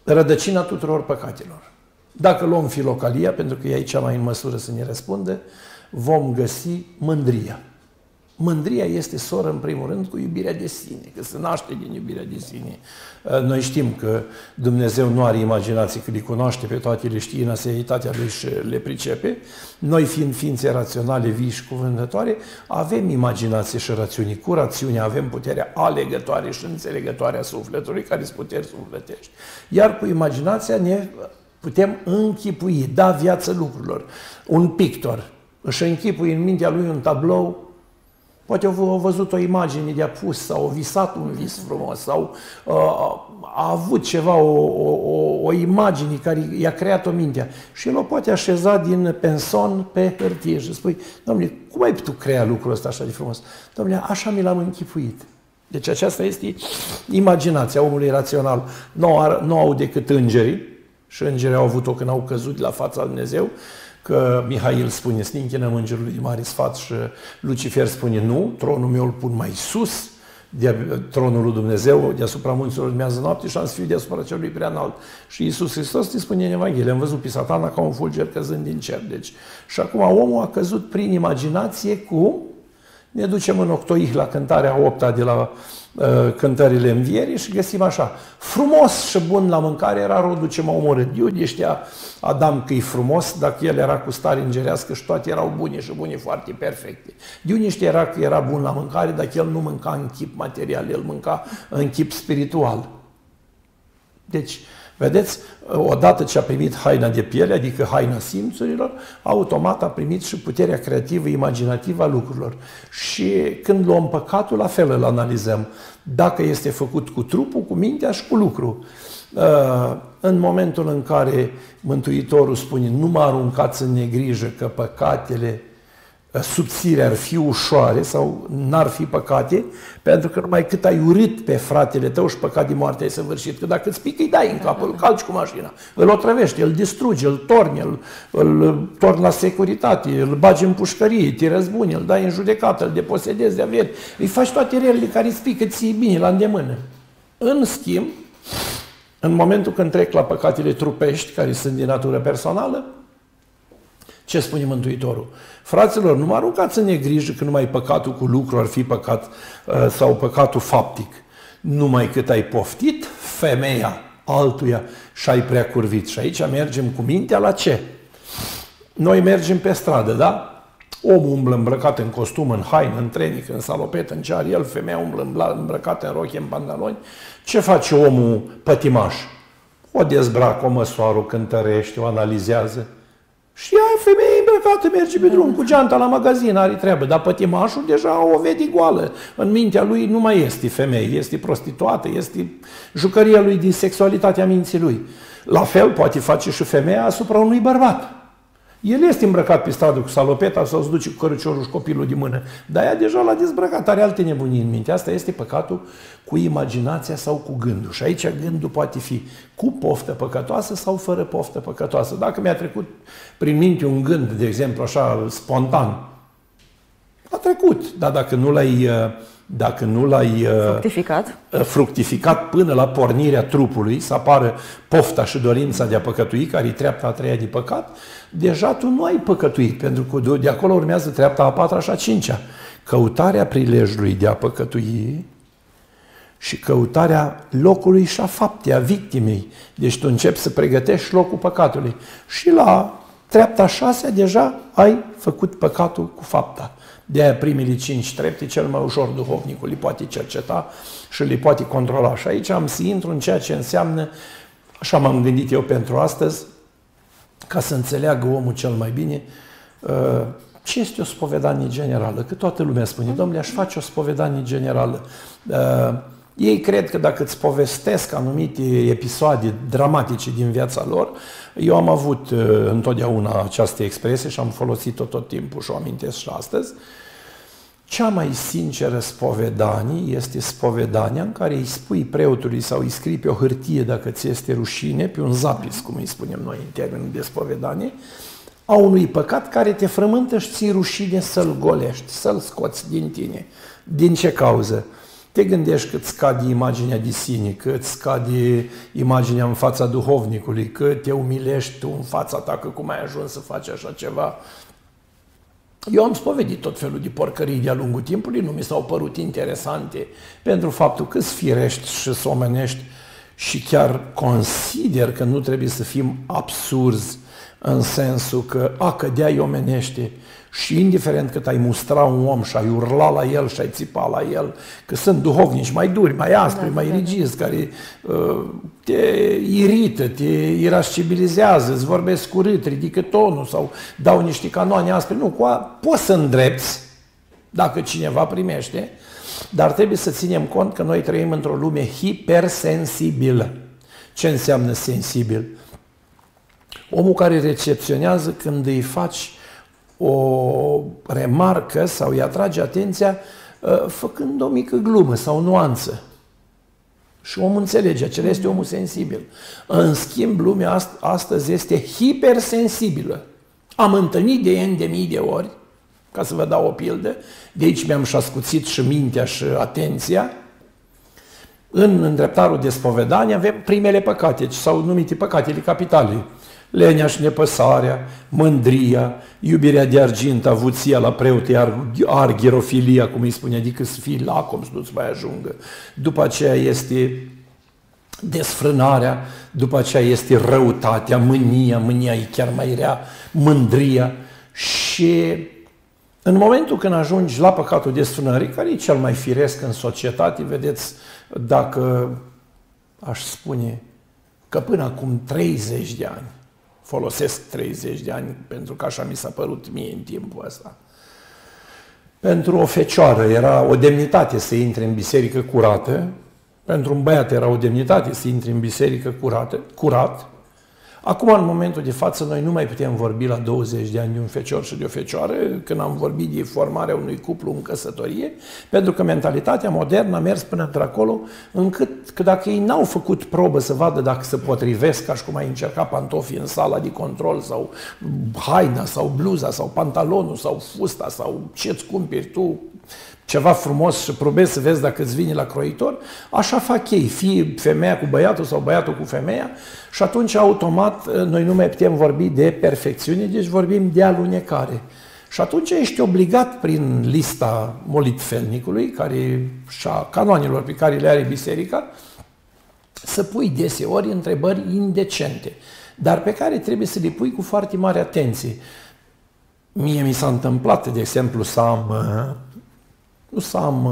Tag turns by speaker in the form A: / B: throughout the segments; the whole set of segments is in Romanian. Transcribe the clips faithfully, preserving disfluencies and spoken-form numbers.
A: rădăcina tuturor păcatelor. Dacă luăm filocalia, pentru că e aici mai în măsură să ne răspunde, vom găsi mândria. Mândria este soră, în primul rând, cu iubirea de sine, că se naște din iubirea de sine. Noi știm că Dumnezeu nu are imaginație, că le cunoaște pe toate, le știe în aseitatea Lui și le pricepe. Noi, fiind ființe raționale, vii și cuvântătoare, avem imaginație și rațiune. Cu rațiunea avem puterea alegătoare și înțelegătoare a sufletului, care sunt puteri sufletești. Iar cu imaginația ne putem închipui, da viață lucrurilor. Un pictor își închipui în mintea lui un tablou. Poate au văzut o imagine de apus sau au visat un vis frumos sau uh, a avut ceva, o, o, o imagine care i-a creat-o mintea și el o poate așeza din penson pe hârtie și spui, Doamne, cum ai putut crea lucrul ăsta așa de frumos? Doamne, așa mi l-am închipuit. Deci aceasta este imaginația omului rațional. Nu au, nu au decât îngerii și îngerii au avut-o când au căzut de la fața lui Dumnezeu, că Mihail spune, să ne închinăm îngerului de mare sfat și Lucifer spune, nu, tronul meu îl pun mai sus, de tronul lui Dumnezeu, deasupra munților de miază noapte și am să fiu deasupra celui prea înalt. Și Iisus Hristos ne spune în Evanghelie, am văzut pe Satana ca un fulger căzând din cer. Deci, și acum omul a căzut prin imaginație cu, ne ducem în octoih la cântarea opta de la uh, cântările învierii și găsim așa, frumos și bun la mâncare era rodul ce m-a omorât. Iude știa Adam că e frumos, dacă el era cu stare îngerească și toate erau bune și bune foarte perfecte. Iude știa era că era bun la mâncare, dacă el nu mânca în chip material, el mânca în chip spiritual. Deci, vedeți, odată ce a primit haina de piele, adică haina simțurilor, automat a primit și puterea creativă, imaginativă a lucrurilor. Și când luăm păcatul, la fel îl analizăm. Dacă este făcut cu trupul, cu mintea și cu lucru. În momentul în care Mântuitorul spune, nu mă aruncați în negrijă că păcatele subțire ar fi ușoare sau n-ar fi păcate, pentru că numai cât ai urât pe fratele tău și păcat de moarte ai săvârșit, că dacă îți pică, îi dai în cap, îl calci cu mașina, îl otrăvești, îl distrugi, îl torni, îl, îl torni la securitate, îl bagi în pușcărie, te răzbuni, îl dai în judecată, îl deposedezi de averi, îi faci toate relele care îți pică ție bine la îndemână. În schimb, în momentul când trec la păcatele trupești, care sunt din natură personală, ce spune Mântuitorul? Fraților, nu mă aruncați în negrijă că numai păcatul cu lucru ar fi păcat sau păcatul faptic. Numai cât ai poftit femeia altuia și ai prea curvit. Și aici mergem cu mintea la ce? Noi mergem pe stradă, da? Omul umblă îmbrăcat în costum, în haină, în trenic, în salopet, în cear, el, femeia umblă îmbrăcată în rochie, în pantaloni. Ce face omul pătimaș? O dezbracă, o măsoară, o cântărește, o analizează. Și ea, femeie îmbrăcată, merge pe drum cu geanta la magazin, are treabă, dar pătimașul deja o vede goală. În mintea lui nu mai este femeie, este prostituată, este jucăria lui din sexualitatea minții lui. La fel poate face și femeia asupra unui bărbat. El este îmbrăcat pe stradă cu salopeta sau se duce cu căruciorul și copilul de mână, dar ea deja l-a dezbrăcat, are alte nebunii în minte. Asta este păcatul cu imaginația sau cu gândul. Și aici gândul poate fi cu poftă păcătoasă sau fără poftă păcătoasă. Dacă mi-a trecut prin minte un gând, de exemplu, așa, spontan, a trecut, dar dacă nu l-ai... Dacă nu l-ai
B: fructificat.
A: fructificat până la pornirea trupului, să apară pofta și dorința de a păcătui, care e treapta a treia de păcat, deja tu nu ai păcătuit, pentru că de acolo urmează treapta a patra și a cincea. Căutarea prilejului de a păcătui și căutarea locului și a faptei, a victimei. Deci tu începi să pregătești locul păcatului. Și la treapta a șasea deja ai făcut păcatul cu fapta. De-aia primele cinci trepte, cel mai ușor duhovnicul le poate cerceta și le poate controla. Și aici am să intru în ceea ce înseamnă, așa m-am gândit eu pentru astăzi, ca să înțeleagă omul cel mai bine, ce este o spovedanie generală. Că toată lumea spune, domnule, aș face o spovedanie generală. Ei cred că dacă îți povestesc anumite episoade dramatice din viața lor, eu am avut întotdeauna această expresie și am folosit-o tot timpul și o amintesc și astăzi, cea mai sinceră spovedanie este spovedania în care îi spui preotului sau îi scrii pe o hârtie, dacă ți este rușine, pe un zapis, cum îi spunem noi în termenul de spovedanie, a unui păcat care te frământă și ți rușine să-l golești, să-l scoți din tine. Din ce cauză? te gândești că îți scade imaginea de sine, că îți scade imaginea în fața duhovnicului, că te umilești tu în fața ta, că cum ai ajuns să faci așa ceva. Eu am spovedit tot felul de porcării de-a lungul timpului, nu mi s-au părut interesante pentru faptul că-s firești și s-omenești și chiar consider că nu trebuie să fim absurzi în sensul că a cădeai omenește și indiferent cât ai mustra un om și ai urla la el și ai țipa la el, că sunt duhovnici mai duri, mai aspri, da, mai rigizi, care uh, te irită, te irascibilizează, îți vorbesc urât, ridică tonul sau dau niște canoane aspre. Nu, cu a, poți să îndrepți dacă cineva primește, dar trebuie să ținem cont că noi trăim într-o lume hipersensibilă. Ce înseamnă sensibil? Omul care recepționează când îi faci o remarcă sau îi atrage atenția făcând o mică glumă sau nuanță. Și omul înțelege, acela este omul sensibil. În schimb, lumea astăzi este hipersensibilă. Am întâlnit de N de mii de ori, ca să vă dau o pildă, de aici mi-am și ascuțit și mintea și atenția. În îndreptarul de spovedanie avem primele păcate, sau numite păcatele capitale. Lenea și nepăsarea, mândria, iubirea de argint, avuția la preote, arghirofilia, cum îi spune, adică să fii lacom, să nu-ți mai ajungă. După aceea este desfrânarea, după aceea este răutatea, mânia, mânia e chiar mai rea, mândria. Și în momentul când ajungi la păcatul desfrânării, care e cel mai firesc în societate, vedeți, dacă aș spune că până acum treizeci de ani, folosesc treizeci de ani pentru că așa mi s-a părut mie în timpul ăsta. Pentru o fecioară era o demnitate să intre în biserică curată, pentru un băiat era o demnitate să intre în biserică curată, curat. Acum, în momentul de față, noi nu mai putem vorbi la douăzeci de ani de un fecior și de o fecioară, când am vorbit de formarea unui cuplu în căsătorie, pentru că mentalitatea modernă a mers până într-acolo, încât că dacă ei n-au făcut probă să vadă dacă se potrivesc, ca și cum ai încerca pantofii în sala de control, sau haina, sau bluza, sau pantalonul, sau fusta, sau ce-ți cumperi tu, ceva frumos și probezi să vezi dacă îți vine la croitor, așa fac ei, fie femeia cu băiatul sau băiatul cu femeia, și atunci automat noi nu mai putem vorbi de perfecțiune, deci vorbim de alunecare. Și atunci ești obligat prin lista molitfelnicului, care, și a canoanelor pe care le are biserica, să pui deseori întrebări indecente, dar pe care trebuie să le pui cu foarte mare atenție. Mie mi s-a întâmplat, de exemplu, să am... Nu să am,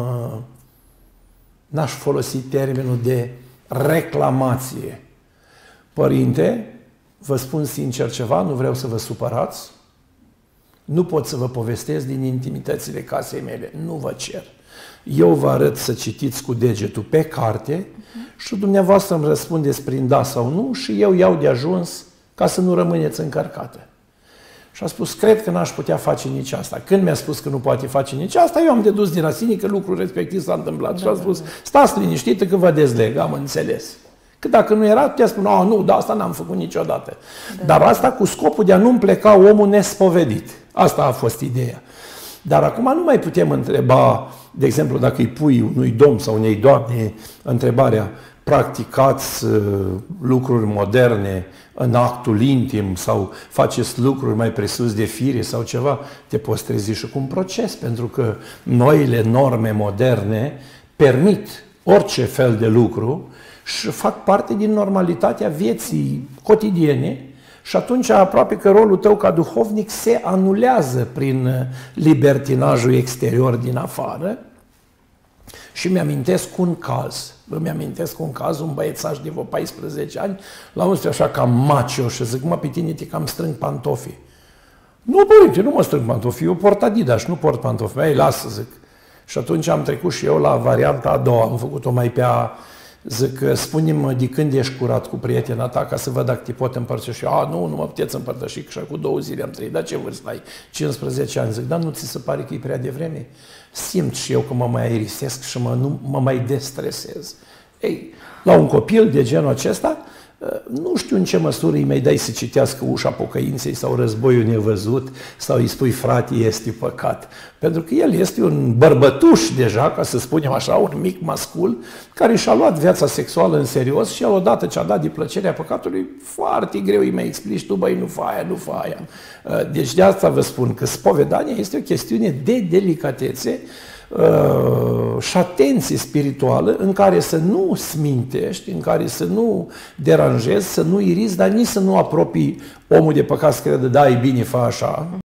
A: n-aș folosi termenul de reclamație. Părinte, vă spun sincer ceva, nu vreau să vă supărați, nu pot să vă povestesc din intimitățile casei mele, nu vă cer. Eu vă arăt să citiți cu degetul pe carte și dumneavoastră îmi răspundeți prin da sau nu și eu iau de ajuns ca să nu rămâneți încărcată. Și a spus, cred că n-aș putea face nici asta. Când mi-a spus că nu poate face nici asta, eu am dedus din la sine că lucrul respectiv s-a întâmplat. Da, și a spus, stați liniștită că vă dezleg, am înțeles. Că dacă nu era, putea spune, nu, da, asta n-am făcut niciodată. Da. Dar asta cu scopul de a nu-mi pleca omul nespovedit. Asta a fost ideea. Dar acum nu mai putem întreba, de exemplu, dacă îi pui unui domn sau unei doamne întrebarea, practicați uh, lucruri moderne în actul intim sau faceți lucruri mai presus de fire sau ceva, te poți trezi și cu un proces, pentru că noile norme moderne permit orice fel de lucru și fac parte din normalitatea vieții cotidiene și atunci aproape că rolul tău ca duhovnic se anulează prin libertinajul exterior din afară. Și mi-amintesc un caz, îmi amintesc un caz, un băiețaș de vreo paisprezece ani, la unul așa cam macho și zic, mă, pe tine te cam strâng pantofii. Nu, părinte, nu mă strâng pantofii, eu port Adidas, nu port pantofi. Ei, lasă, zic. Și atunci am trecut și eu la varianta a doua, am făcut-o mai pe a, zic, spune-mi de când ești curat cu prietena ta ca să văd dacă te pot împărtăși. A, nu, nu mă puteți împărtăși, că și cu două zile am trăit. Dar ce vârstă ai? cincisprezece ani. Zic, dar nu ți se pare că e prea devreme? Simt și eu că mă mai aerisesc și mă, nu, mă mai destresez. Ei, la un copil de genul acesta, nu știu în ce măsură îi mai dai să citească Ușa Pocăinței sau Războiul Nevăzut sau îi spui frate, este păcat. Pentru că el este un bărbătuș deja, ca să spunem așa, un mic mascul, care și-a luat viața sexuală în serios și el odată ce a dat de plăcerea păcatului, foarte greu îi mai explici tu, băi, nu fa aia, nu fa aia. Deci de asta vă spun că spovedania este o chestiune de delicatețe și atenție spirituală în care să nu smintești, în care să nu deranjezi, să nu irizi, dar nici să nu apropii omul de păcat să crede, da, e bine, fa așa.